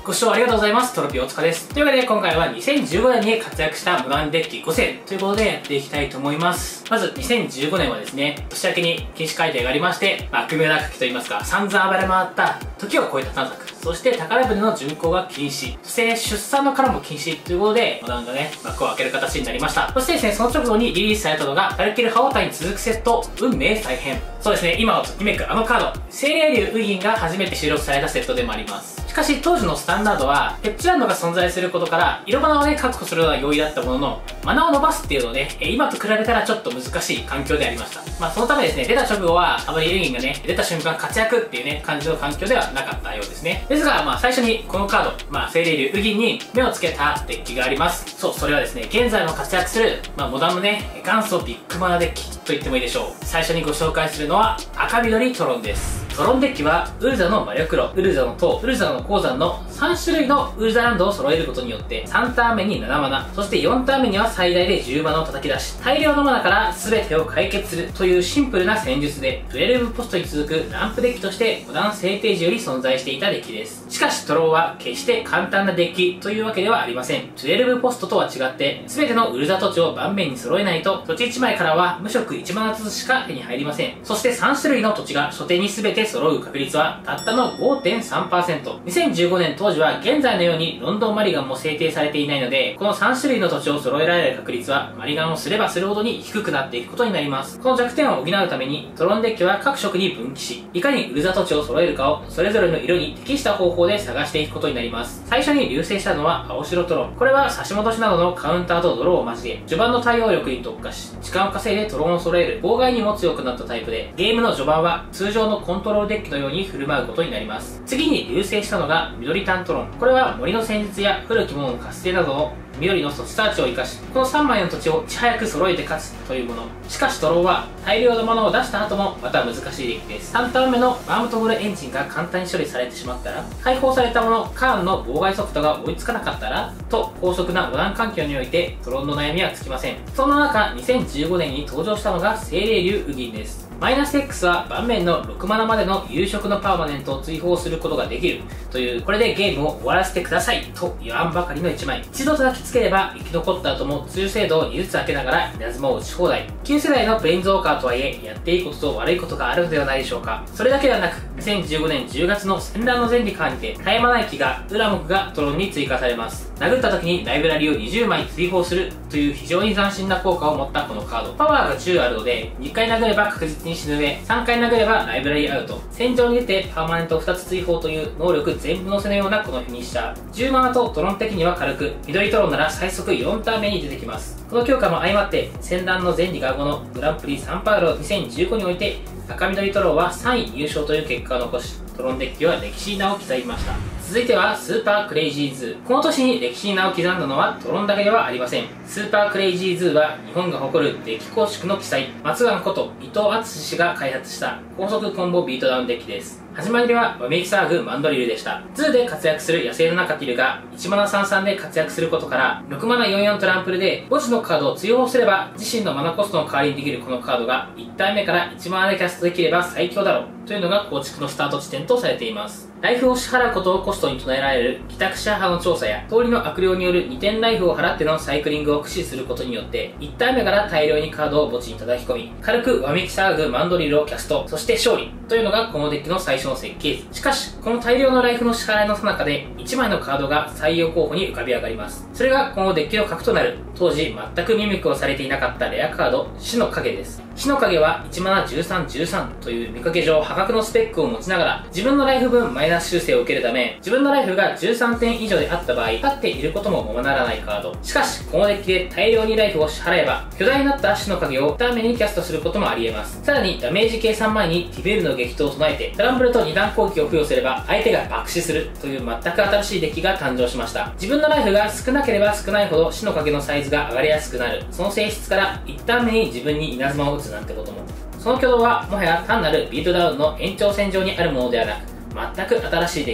ご視聴ありがとうございます。トロピー大塚です。というわけで今回は2015年に活躍したモダンデッキ5選ということでやっていきたいと思います。まず2015年はですね、年明けに禁止改定がありまして、悪名高きといいますか、散々暴れ回った時を超えた探索、そして宝船の巡航が禁止、そして出産の殻も禁止ということで、モダンがね、幕を開ける形になりました。そしてですね、その直後にリリースされたのが、バルキル・ハオタイに続くセット、運命再編。そうですね、今をときめくあのカード、精霊竜ウギンが初めて収録されたセットでもあります。しかし当時のスタンダードはペッチランドが存在することから色マナをね確保するのは容易だったものの、マナを伸ばすっていうのをね今と比べたらちょっと難しい環境でありました。そのためですね、出た直後はあまりウギンがね出た瞬間活躍っていうね感じの環境ではなかったようですね。ですが最初にこのカード、精霊竜ウギンに目をつけたデッキがあります。そう、それはですね、現在も活躍する、モダンのね元祖ビッグマナデッキと言ってもいいでしょう。最初にご紹介するのは赤緑トロンです。トロンデッキはウルザの魔力炉、ウルザの塔、ウルザの鉱山の3種類のウルザランドを揃えることによって3ターン目に7マナ、そして4ターン目には最大で10マナを叩き出し、大量のマナから全てを解決するというシンプルな戦術で12ポストに続くランプデッキとしてモダン制定時より存在していたデッキです。しかしトロンは決して簡単なデッキというわけではありません。12ポストとは違って全てのウルザ土地を盤面に揃えないと土地1枚からは無色1マナずつしか手に入りません。そして3種類の土地が初手に全て揃う確率はたったの 5.3%。2015年当時は現在のようにロンドンマリガンも制定されていないので、この3種類の土地を揃えられる確率はマリガンをすればするほどに低くなっていくことになります。この弱点を補うためにトロンデッキは各色に分岐し、いかにウルザ土地を揃えるかをそれぞれの色に適した方法で探していくことになります。最初に流星したのは青白トロン。これは差し戻しなどのカウンターとドローを交え、序盤の対応力に特化し、時間を稼いでトロンを揃える妨害にも強くなったタイプで、ゲームの序盤は通常のコントロールデッキのように振る舞うことになります。次に流星したのが緑タントロン。これは森の戦術や古きものの活性などの緑の土地サーチを生かし、この3枚の土地をいち早く揃えて勝つというもの。しかしトロンは大量のものを出した後もまた難しいデッキです。3ターン目のバームトグルエンジンが簡単に処理されてしまったら、解放されたものカーンの妨害ソフトが追いつかなかったらと高速なモダン環境においてトロンの悩みはつきません。そんな中2015年に登場したのが精霊竜ウギンです。マイナス X は盤面の6マナまでの有色のパーマネントを追放することができるという、これでゲームを終わらせてくださいと言わんばかりの1枚。一度叩きつければ生き残った後も通精度を2ずつ開けながら稲妻を打ち放題。旧世代のプレインズウォーカーとはいえ、やっていいことと悪いことがあるのではないでしょうか。それだけではなく、2015年10月の戦乱のゼンリカーにて絶え間ない木がウラモクがトロンに追加されます。殴った時にライブラリを20枚追放するという非常に斬新な効果を持ったこのカード。パワーが10あるので、2回殴れば確実に死ぬ上、3回殴ればライブラリアウト。戦場に出てパーマネント2つ追放という能力全部乗せのようなこのフィニッシャー。10マナとトロン的には軽く、緑トロンなら最速4ターン目に出てきます。この強化も相まって、戦乱の前リガ後のグランプリサンパウロ2015において、赤緑トロンは3位入賞という結果を残し、トロンデッキは歴史に名を刻みました。続いてはスーパークレイジーズー。この年に歴史に名を刻んだのはトロンだけではありません。スーパークレイジーズーは日本が誇るデッキ構築の奇才、松岩こと伊藤敦氏が開発した高速コンボビートダウンデッキです。始まりはわめき騒ぐマンドリルでした。2で活躍する野生の中ティルが1マナ33で活躍することから6マナ44トランプルで墓地のカードを追放すれば自身のマナコストの代わりにできるこのカードが1ターン目から1マナでキャストできれば最強だろうというのが構築のスタート地点とされています。ライフを支払うことをコストに唱えられる帰宅者派の調査や通りの悪霊による2点ライフを払ってのサイクリングを駆使することによって1ターン目から大量にカードを墓地に叩き込み軽くわめき騒ぐマンドリルをキャスト、そして勝利というのがこのデッキの最初の設計図。しかしこの大量のライフの支払いの最中で1枚のカードが採用候補に浮かび上がります。それがこのデッキの核となる当時全くミミックをされていなかったレアカード死の影です。死の影は1マナ1313という見かけ上破格のスペックを持ちながら自分のライフ分マイナス修正を受けるため、自分のライフが13点以上であった場合立っていることもままならないカード。しかしこのデッキで大量にライフを支払えば巨大になった死の影をダメにキャストすることもあり得ます。さらにダメージ計算前にティベルの激闘を唱えてトランブルと2段攻撃を付与すれば相手が爆死するという全く新しいデッキが誕生しました。自分のライフが少なければ少ないほど死の影のサイズが上がりやすくなる、その性質から1ターン目に自分に稲妻を打つなんてことも。その挙動はもはや単なるビートダウンの延長線上にあるものではなく全く新しいデッキ。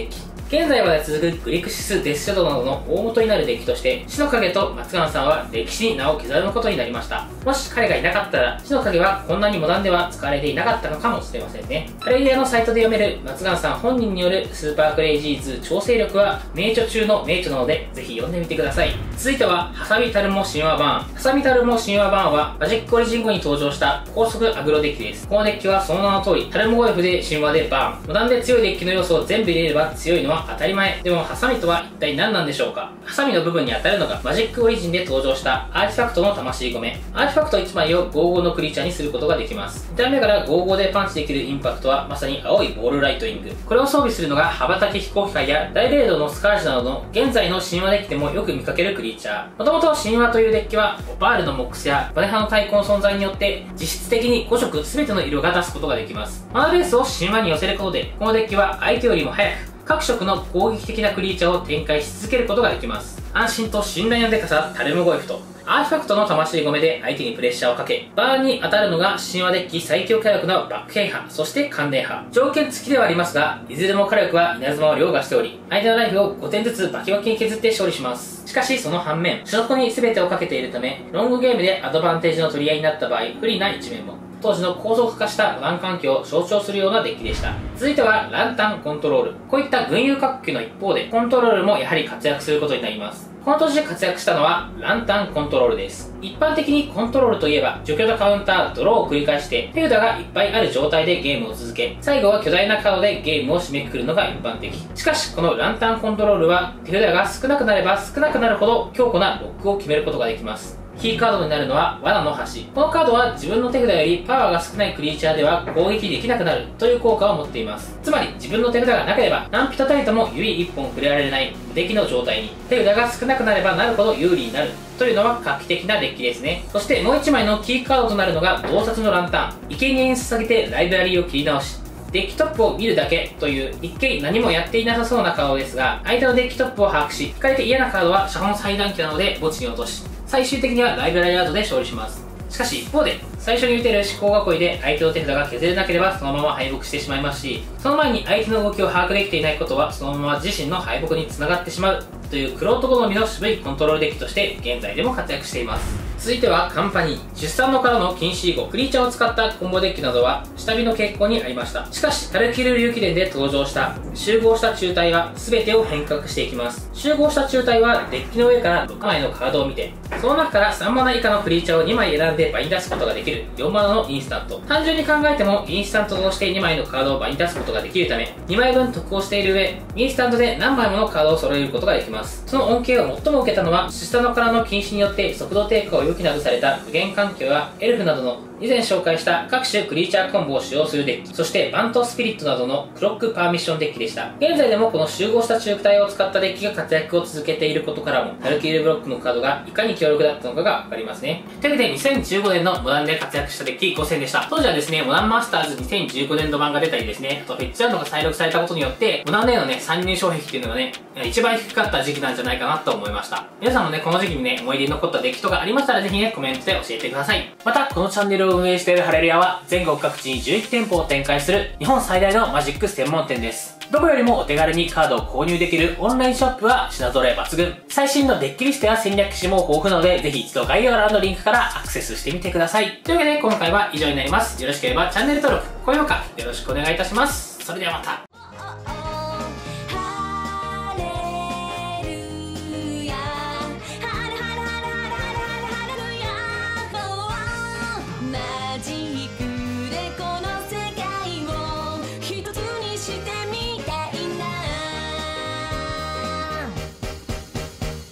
現在まで続くグリクシス・デスシャドウなどの大元になるデッキとして、死の影と松岩さんは歴史に名を刻むことになりました。もし彼がいなかったら、死の影はこんなにモダンでは使われていなかったのかもしれませんね。プレイヤーのサイトで読める松岩さん本人によるスーパークレイジーズ調整力は名著中の名著なので、ぜひ読んでみてください。続いては、ハサミタルモ神話バーン。ハサミタルモ神話バーンは、マジックオリジン後に登場した高速アグロデッキです。このデッキはその名の通り、タルモゴイフで神話でバーン。モダンで強いデッキの要素を全部入れれば強いのは当たり前。でも、ハサミとは一体何なんでしょうか。ハサミの部分に当たるのが、マジックオリジンで登場したアーティファクトの魂込め。アーティファクト1枚を55のクリーチャーにすることができます。見た目から55でパンチできるインパクトは、まさに青いボールライトニング。これを装備するのが、羽ばたき飛行機械や大レードのスカージなどの現在の神話デッキでもよく見かけるクリーチャー。もともと神話というデッキは、オパールのモックスやバネハの太鼓の存在によって、実質的に5色全ての色が出すことができます。マナベースを神話に寄せることで、このデッキは相手よりも早く、各色の攻撃的なクリーチャーを展開し続けることができます。安心と信頼のデカさ、タルムゴイフと、アーティファクトの魂込めで相手にプレッシャーをかけ、バーンに当たるのが神話デッキ最強火力のバックヘイ派、そして関連派。条件付きではありますが、いずれも火力は稲妻を凌駕しており、相手のライフを5点ずつバキバキに削って勝利します。しかしその反面、主力に全てをかけているため、ロングゲームでアドバンテージの取り合いになった場合、不利な一面も。当時の高速化したモダン環境を象徴するようなデッキでした。続いてはランタンコントロール。こういった群雄割拠の一方で、コントロールもやはり活躍することになります。この年で活躍したのはランタンコントロールです。一般的にコントロールといえば除去とカウンター、ドローを繰り返して手札がいっぱいある状態でゲームを続け、最後は巨大なカードでゲームを締めくくるのが一般的。しかしこのランタンコントロールは手札が少なくなれば少なくなるほど強固なロックを決めることができます。キーカードになるのは罠の橋。このカードは自分の手札よりパワーが少ないクリーチャーでは攻撃できなくなるという効果を持っています。つまり自分の手札がなければ何ピタたりとも指1本触れられない無敵の状態に、手札が少なくなればなるほど有利になるというのは画期的なデッキですね。そしてもう1枚のキーカードとなるのが洞察のランタン。生贄に捧げてライブラリーを切り直し、デッキトップを見るだけという一見何もやっていなさそうなカードですが、相手のデッキトップを把握し、引かれて嫌なカードは射本裁断機なので墓地に落とし、最終的にはライブラリアードで勝利します。しかし一方で、最初に打てる思考囲いで相手の手札が削れなければそのまま敗北してしまいますし、その前に相手の動きを把握できていないことはそのまま自身の敗北につながってしまうという玄人好みの渋いコントロールデッキとして現在でも活躍しています。続いてはカンパニー。出産のからの禁止以後、クリーチャーを使ったコンボデッキなどは下火の傾向にありました。しかし、タルキル龍騎伝で登場した集合した中隊は全てを変革していきます。集合した中隊はデッキの上から6枚のカードを見て、その中から3マナ以下のクリーチャーを2枚選んで場に出すことができる4マナのインスタント。単純に考えてもインスタントとして2枚のカードを場に出すことができるため、2枚分得をしている上、インスタントで何枚ものカードを揃えることができます。その恩恵を最も受けたのは、出産のからの禁止によって速度低下を余儀なくされた無限環境やエルフなどの以前紹介した各種クリーチャーコンボを使用するデッキ、そしてバントスピリットなどのクロックパーミッションデッキでした。現在でもこの集合した中隊を使ったデッキが活躍を続けていることからも、タルキルブロックのカードがいかに強力だったのかがわかりますね。というわけで2015年のモダンで活躍したデッキ5戦でした。当時はですね、モダンマスターズ2015年度版が出たりですね、あとフェッチランドが再録されたことによって、モダンでのね、参入障壁っていうのがね、一番低かった時期なんじゃないかなと思いました。皆さんもね、この時期にね、思い出に残ったデッキとかありましたらぜひね、コメントで教えてください。また、このチャンネルを運営しているハレルヤは、全国各地に11店舗を展開する日本最大のマジック専門店です。どこよりもお手軽にカードを購入できるオンラインショップは品揃え抜群。最新のデッキリストや戦略士も豊富なので、ぜひ一度概要欄のリンクからアクセスしてみてください。というわけで今回は以上になります。よろしければチャンネル登録、高評価よろしくお願いいたします。それではまた。